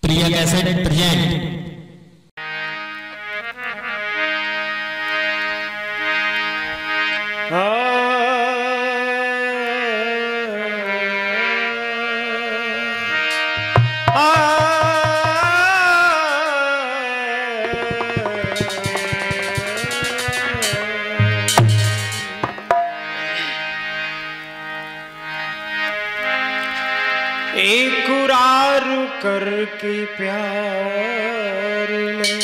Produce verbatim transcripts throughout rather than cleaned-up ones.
प्रिया cassette present. इकरार करके प्यार में,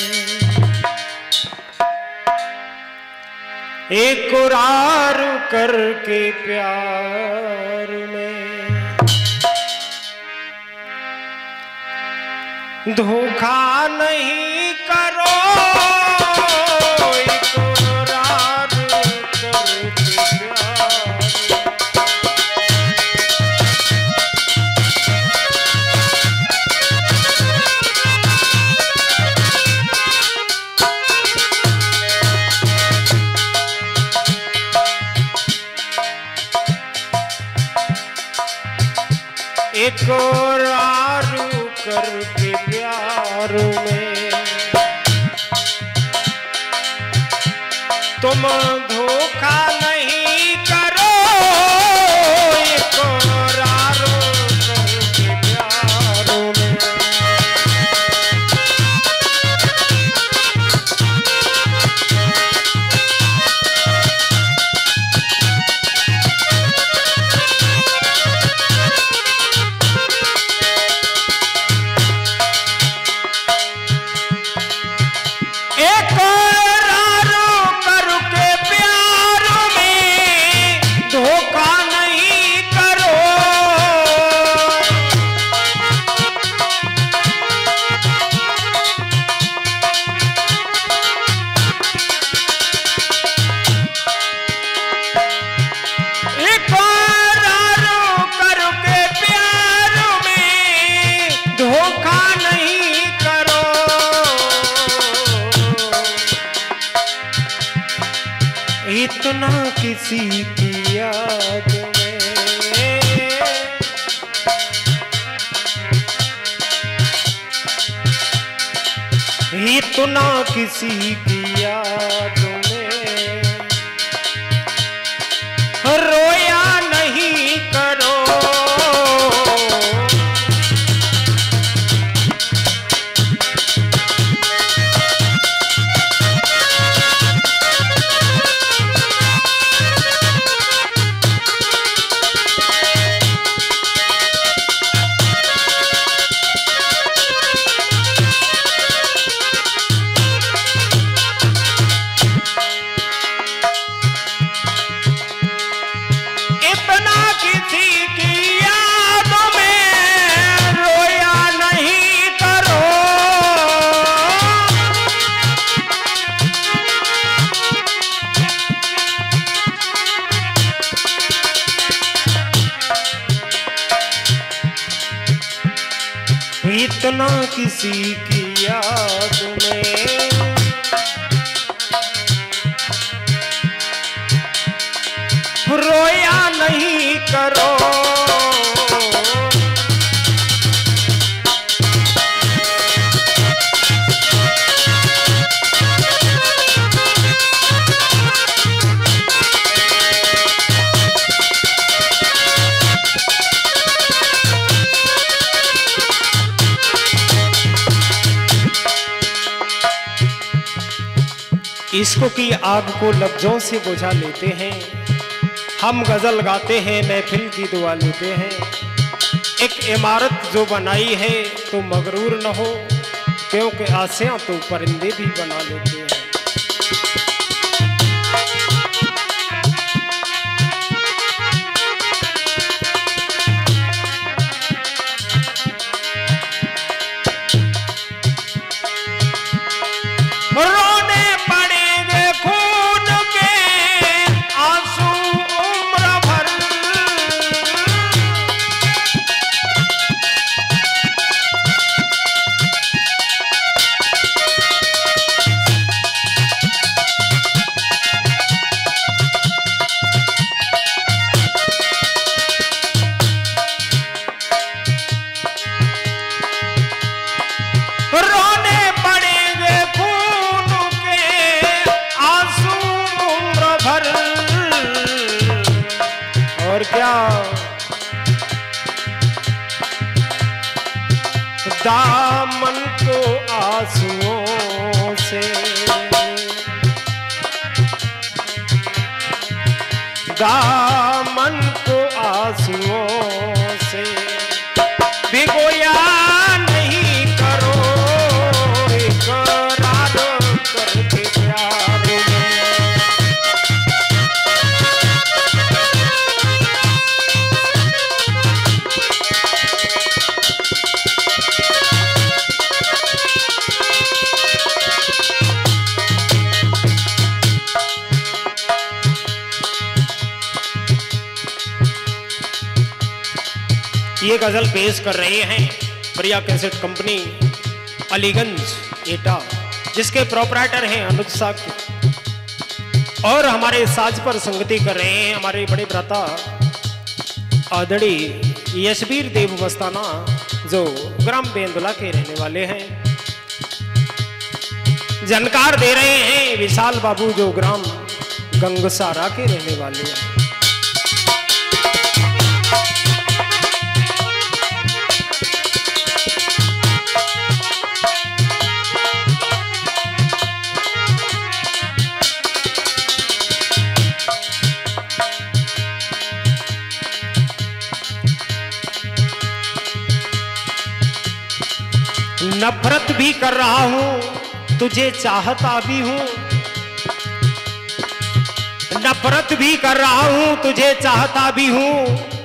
इकरार करके प्यार में धोखा नहीं करो। इकरार करके इकरार करके प्यार में तुम धोखा नहीं करो। इकरार करके प्यार में इतना किसी की याद में, इतना किसी की याद में रोया नहीं करो। इतना किसी की याद में रोया नहीं करो। इश्क की आग को लफ्जों से बुझा लेते हैं, हम गजल गाते हैं, महफिल की दुआ लेते हैं। एक इमारत जो बनाई है तो मगरूर न हो, क्योंकि आसियां तो परिंदे भी बना लेते हैं। दामन को आंसुओं से, दामन को आंसुओं से भिगोया नहीं करो इकरार करके प्यार में। ये गजल पेश कर रहे हैं प्रिया कैसेट कंपनी अलीगंज एटा, जिसके प्रोपराइटर हैं अनुज साहब, और हमारे साज पर संगति कर रहे हैं हमारे बड़े भ्राता आदरणीय यशवीर देव मस्ताना, जो ग्राम बेंदुला के रहने वाले हैं। जानकार दे रहे हैं विशाल बाबू, जो ग्राम गंगसारा के रहने वाले हैं। नफरत भी कर रहा हूं तुझे चाहता भी हूं, नफरत भी कर रहा हूं तुझे चाहता भी हूं,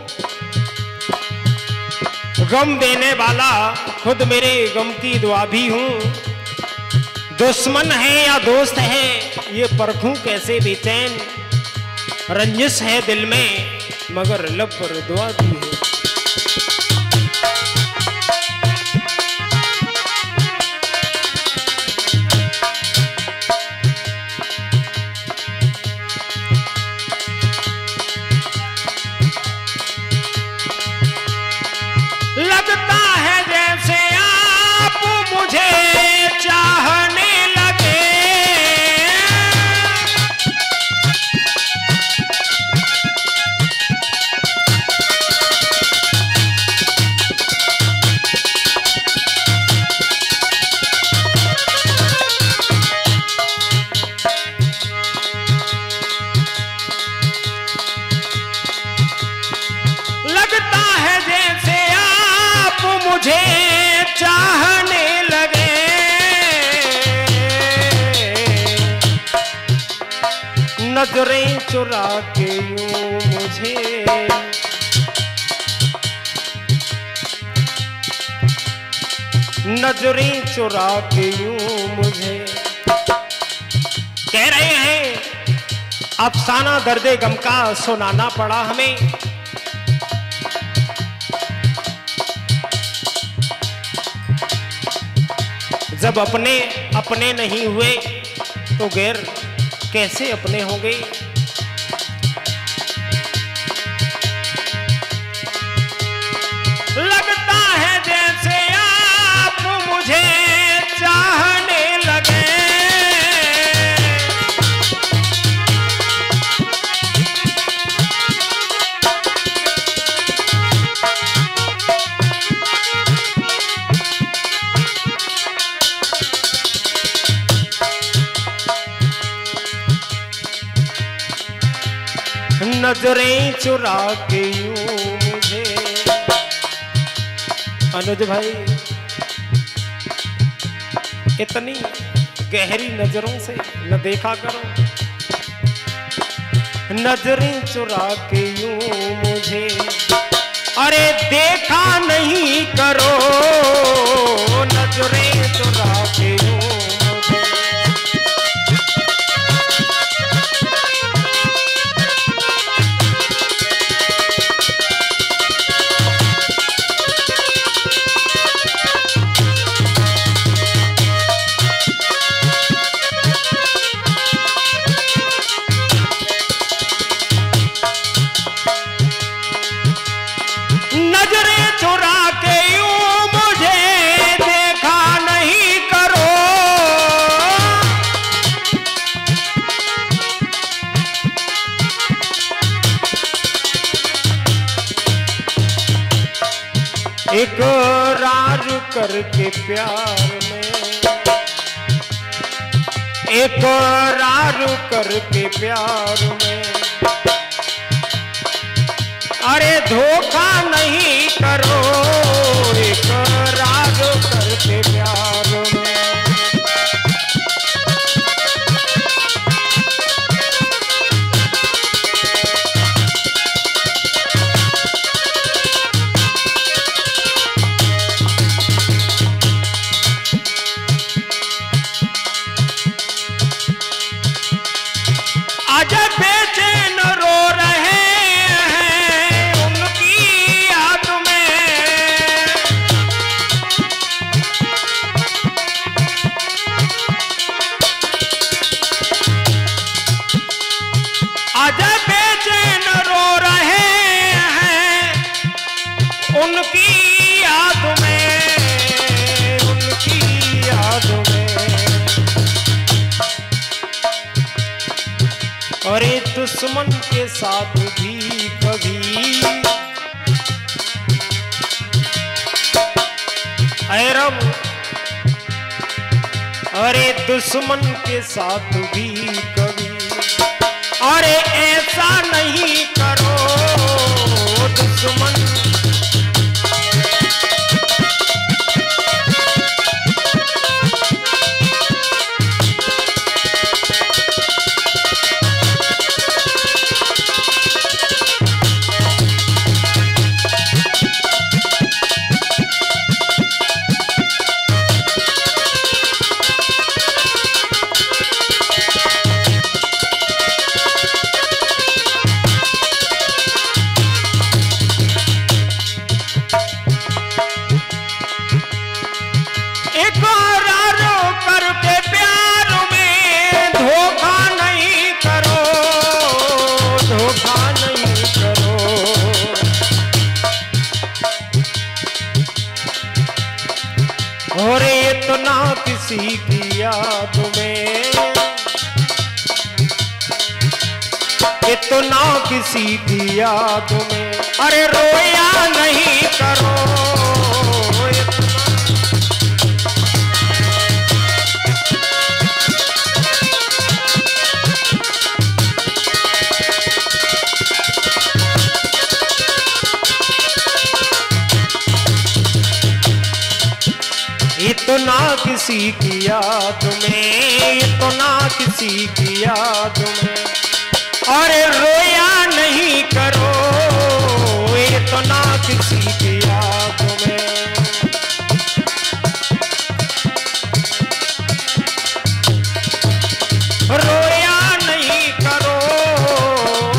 गम देने वाला खुद मेरे गम की दुआ भी हूं। दुश्मन है या दोस्त है ये परखूं कैसे बेचैन, रंजिश है दिल में मगर लब पर दुआ भी है। लगता है जैसे आप मुझे चाहने लगे, लगता है जैसे मुझे चाहने लगे, नजरें चुरा के यूं मुझे, नजरें चुरा के यूं मुझे। कह रहे हैं अफसाना दर्दे गम का सुनाना पड़ा हमें, जब अपने अपने नहीं हुए तो गैर कैसे अपने होंगे। लगता है जैसे आप मुझे चाहने लगे, नजरें चुरा के यूं मुझे। अनुज भाई इतनी गहरी नजरों से न देखा करो, नजरें चुरा के यूं मुझे, अरे देखा नहीं करो, नजरें चुरा के यूं मुझे। नजरें चुरा के यूं मुझे देखा नहीं करो, इकरार करके प्यार में, इकरार करके प्यार में, अरे धोखा नहीं करो, इकरार करके प्यार में। आज बेचैन रो रहे हैं उनकी याद में, आज बेचैन रो रहे हैं उनकी याद में, उनकी याद में। अरे दुश्मन के साथ भी कभी ऐ रब, अरे दुश्मन के साथ भी कभी, अरे ऐसा नहीं करो दुश्मन। और इतना किसी की याद में, इतना किसी की याद में, अरे रोया नहीं करो इतना। इतना किसी की याद में, इतना किसी की याद में, अरे रोया नहीं करो इतना किसी की याद में। रोया नहीं करो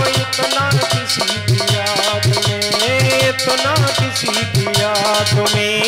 इतना किसी की याद में, इतना किसी की याद में।